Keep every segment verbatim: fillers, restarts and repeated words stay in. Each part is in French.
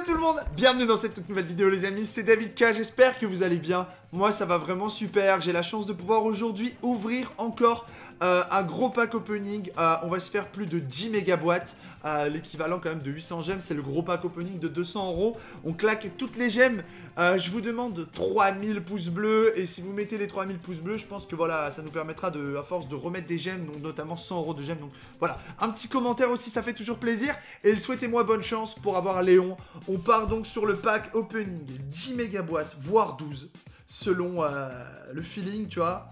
Salut tout le monde, bienvenue dans cette toute nouvelle vidéo les amis, c'est David K, j'espère que vous allez bien. Moi ça va vraiment super, j'ai la chance de pouvoir aujourd'hui ouvrir encore euh, un gros pack opening. euh, On va se faire plus de dix mégaboîtes, euh, l'équivalent quand même de huit cents gemmes, c'est le gros pack opening de deux cents euros. On claque toutes les gemmes, euh, je vous demande trois mille pouces bleus, et si vous mettez les trois mille pouces bleus, je pense que voilà, ça nous permettra de, à force de remettre des gemmes, donc notamment cent euros de gemmes. Donc voilà, un petit commentaire aussi, ça fait toujours plaisir, et souhaitez-moi bonne chance pour avoir Léon. On part donc sur le pack opening, dix mégaboîtes, voire douze, selon euh, le feeling, tu vois.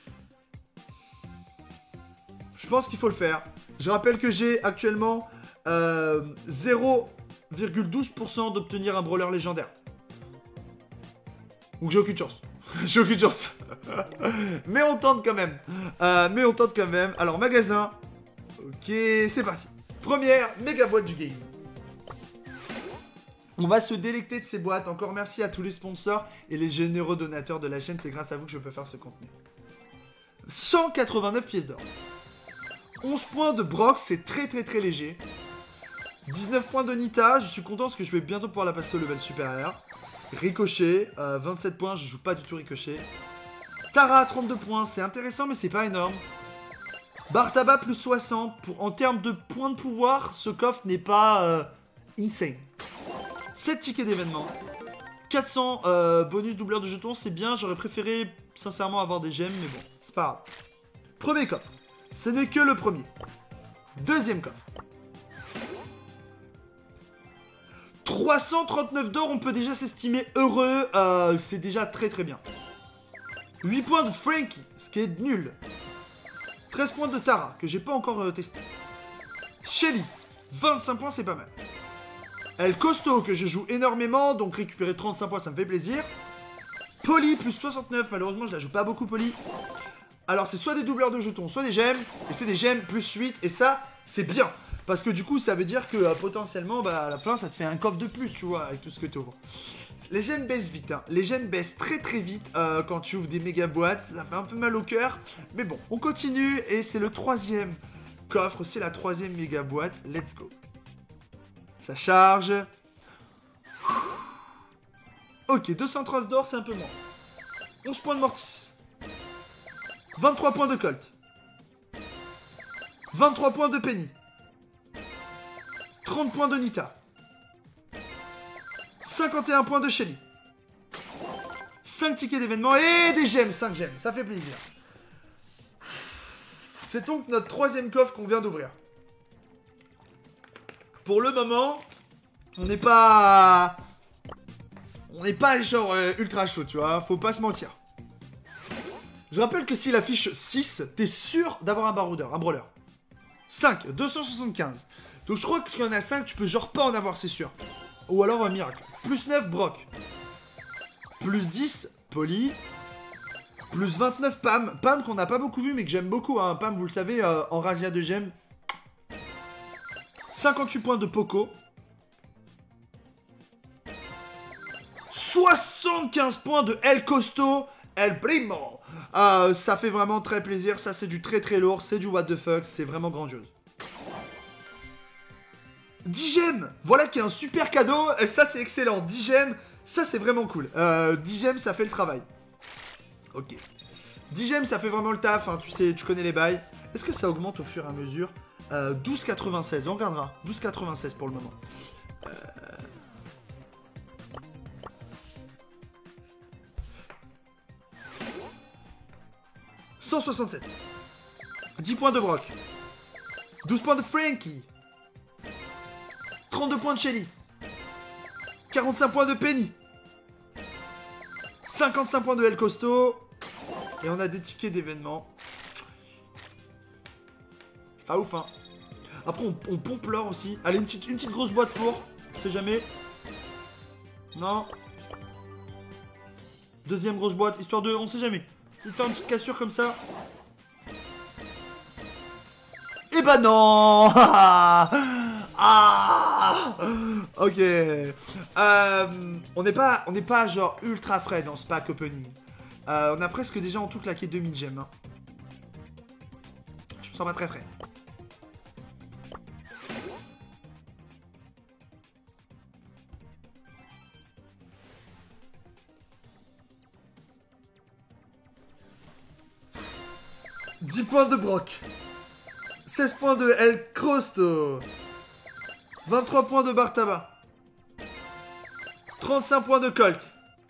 Je pense qu'il faut le faire. Je rappelle que j'ai actuellement euh, zéro virgule douze pour cent d'obtenir un brawler légendaire. Donc j'ai aucune chance. J'ai aucune chance. Mais on tente quand même. Euh, mais on tente quand même. Alors magasin. Ok, c'est parti. Première méga boîte du game. On va se délecter de ces boîtes. Encore merci à tous les sponsors et les généreux donateurs de la chaîne. C'est grâce à vous que je peux faire ce contenu. cent quatre-vingt-neuf pièces d'or. onze points de Brock, c'est très très très léger. dix-neuf points de Nita. Je suis content parce que je vais bientôt pouvoir la passer au level supérieur. Ricochet, euh, vingt-sept points. Je joue pas du tout Ricochet. Tara, trente-deux points. C'est intéressant mais c'est pas énorme. Bartaba, plus soixante. Pour, en termes de points de pouvoir, ce coffre n'est pas euh, insane. sept tickets d'événement. quatre cents euh, bonus doubleur de jetons, c'est bien. J'aurais préféré sincèrement avoir des gemmes, mais bon, c'est pas grave. Premier coffre. Ce n'est que le premier. Deuxième coffre. trois cent trente-neuf d'or, on peut déjà s'estimer heureux. Euh, c'est déjà très très bien. huit points de Frankie, ce qui est nul. treize points de Tara, que j'ai pas encore euh, testé. Shelly, vingt-cinq points, c'est pas mal. El Costo, que je joue énormément, donc récupérer trente-cinq points, ça me fait plaisir. Polly, plus soixante-neuf, malheureusement, je la joue pas beaucoup, Polly. Alors, c'est soit des doubleurs de jetons, soit des gemmes, et c'est des gemmes plus huit, et ça, c'est bien. Parce que du coup, ça veut dire que euh, potentiellement, bah, à la fin, ça te fait un coffre de plus, tu vois, avec tout ce que tu ouvres. Les gemmes baissent vite, hein. Les gemmes baissent très très vite euh, quand tu ouvres des méga boîtes. Ça fait un peu mal au cœur, mais bon, on continue, et c'est le troisième coffre, c'est la troisième méga boîte. Let's go. Ça charge. Ok, deux cent treize d'or, c'est un peu moins. onze points de Mortis. vingt-trois points de Colt. vingt-trois points de Penny. trente points de Nita. cinquante et un points de Shelly. cinq tickets d'événement et des gemmes, cinq gemmes, ça fait plaisir. C'est donc notre troisième coffre qu'on vient d'ouvrir. Pour le moment, on n'est pas... On n'est pas genre euh, ultra chaud, tu vois, faut pas se mentir. Je rappelle que s'il affiche six, t'es sûr d'avoir un baroudeur, un brawler. cinq, deux cent soixante-quinze. Donc je crois que s'il y en a cinq, tu peux genre pas en avoir, c'est sûr. Ou alors un miracle. Plus neuf, Brock. Plus dix, Polly. Plus vingt-neuf, Pam. Pam qu'on n'a pas beaucoup vu, mais que j'aime beaucoup, hein. Pam, vous le savez, euh, en razzia de gemmes. cinquante-huit points de Poco. soixante-quinze points de El Costo. El Primo. Euh, ça fait vraiment très plaisir. Ça, c'est du très très lourd. C'est du what the fuck. C'est vraiment grandiose. dix gemmes. Voilà qui est un super cadeau. Et ça, c'est excellent. dix gemmes. Ça, c'est vraiment cool. Euh, dix gemmes, ça fait le travail. Ok. dix gemmes, ça fait vraiment le taf. Hein. Tu sais, tu connais les bails. Est-ce que ça augmente au fur et à mesure? euh, douze quatre-vingt-seize. On regardera. douze quatre-vingt-seize pour le moment. Euh... cent soixante-sept. dix points de Brock. douze points de Frankie. trente-deux points de Shelly. quarante-cinq points de Penny. cinquante-cinq points de El Costo. Et on a des tickets d'événement. C'est pas ouf, hein. Après, on, on pompe l'or aussi. Allez, une petite, une petite grosse boîte pour. On sait jamais. Non. Deuxième grosse boîte, histoire de... On sait jamais. De faire une petite cassure comme ça. Eh ben non. Ah. Ok. Euh, on n'est pas, on n'est pas genre ultra frais dans ce pack opening. Euh, on a presque déjà en tout claqué deux mille gemmes. Hein. Je me sens pas très frais. dix points de Brock. seize points de El Crosto. vingt-trois points de Bartaba. trente-cinq points de Colt.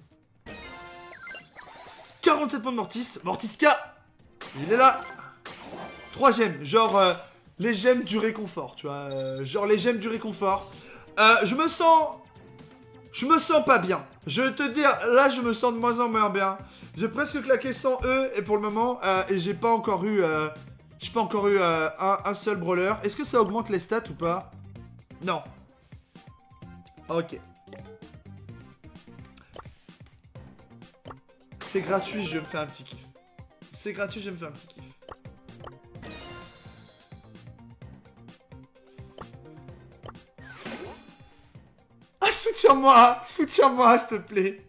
quarante-sept points de Mortis. Mortiska, il est là. trois gemmes, genre euh, les gemmes du réconfort, tu vois. Euh, genre les gemmes du réconfort. Euh, je me sens... Je me sens pas bien. Je vais te dire, là je me sens de moins en moins bien. J'ai presque claqué cent E et pour le moment, euh, et j'ai pas encore eu... Euh, j'ai pas encore eu euh, un, un seul brawler. Est-ce que ça augmente les stats ou pas? Non. Ok. C'est gratuit, je me fais un petit kiff. C'est gratuit, je me fais un petit kiff. Ah, soutiens-moi! Soutiens-moi, s'il te plaît!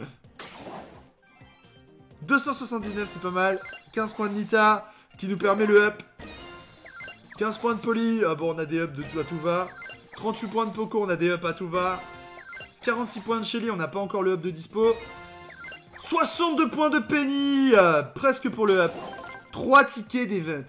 deux cent soixante-dix-neuf, c'est pas mal. quinze points de Nita, qui nous permet le up. quinze points de Poly, ah bon, on a des ups de tout à tout va. trente-huit points de Poco, on a des ups à tout va. quarante-six points de Shelly, on n'a pas encore le up de dispo. soixante-deux points de Penny, euh, presque pour le up. trois tickets d'event.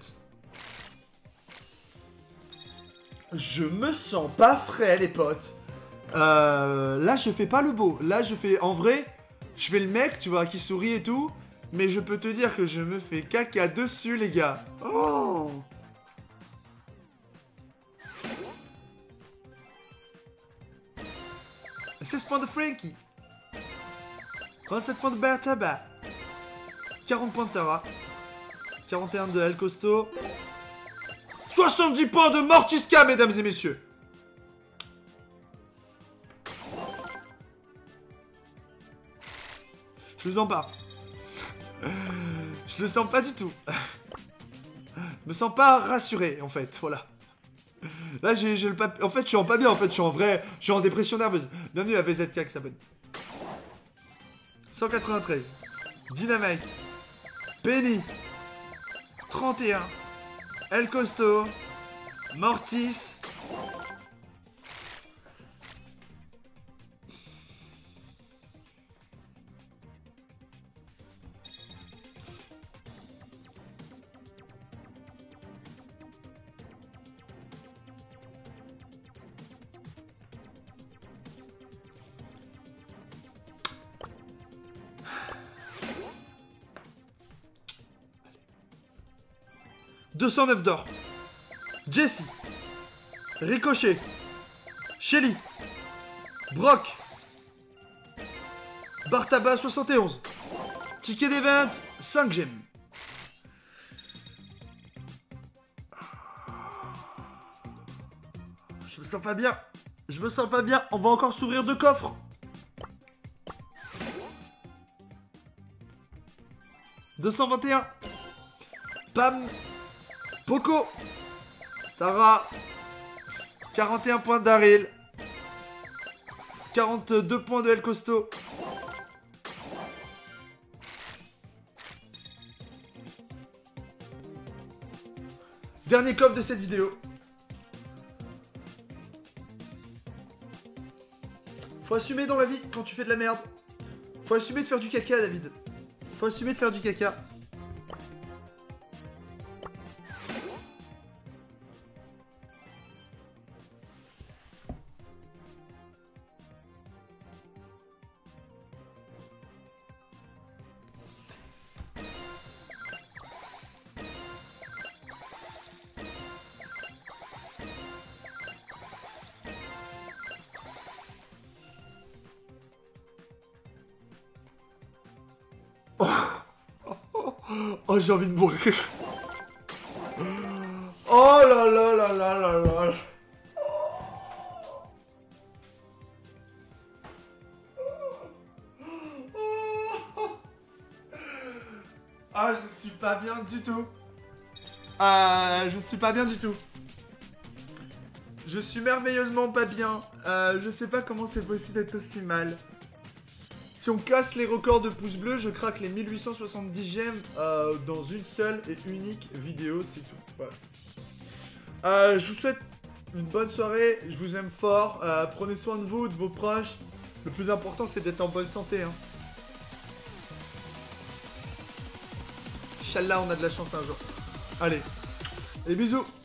Je me sens pas frais, les potes. Euh, là, je fais pas le beau. Là, je fais... En vrai, je fais le mec, tu vois, qui sourit et tout. Mais je peux te dire que je me fais caca dessus, les gars. Oh! seize points de Frankie. vingt-sept points de Bertaba. quarante points de Tara. quarante et un de El Costo. soixante-dix points de Mortiska, mesdames et messieurs. Je le sens pas. Je le sens pas du tout. Je me sens pas rassuré, en fait. Voilà. Là, j'ai le papier. En fait, je suis en pas bien. En fait, je suis en vrai. Je suis en dépression nerveuse. Bienvenue à V Z K qui s'abonne. cent quatre-vingt-treize. Dynamite. Penny. trente et un. El Costo. Mortis. deux cent neuf d'or. Jessie. Ricochet. Shelly. Brock. Bartaba soixante et onze. Ticket des vingt. cinq gemmes. Je me sens pas bien. Je me sens pas bien. On va encore s'ouvrir deux coffres. deux cent vingt et un. Pam. Poco. Tara. quarante et un points d'Aril. quarante-deux points de El Costo. Dernier coffre de cette vidéo. Faut assumer dans la vie quand tu fais de la merde. Faut assumer de faire du caca, David. Faut assumer de faire du caca. Oh, j'ai envie de mourir. Oh là là là là là là. Ah, je suis pas bien du tout. Euh, je suis pas bien du tout. Je suis merveilleusement pas bien. Euh, je sais pas comment c'est possible d'être aussi mal. Si on casse les records de pouces bleus, je craque les mille huit cent soixante-dix gemmes euh, dans une seule et unique vidéo, c'est tout. Voilà. Euh, je vous souhaite une bonne soirée, je vous aime fort, euh, prenez soin de vous, de vos proches. Le plus important, c'est d'être en bonne santé. Hein. Inch'Allah, on a de la chance un jour. Allez. Et bisous.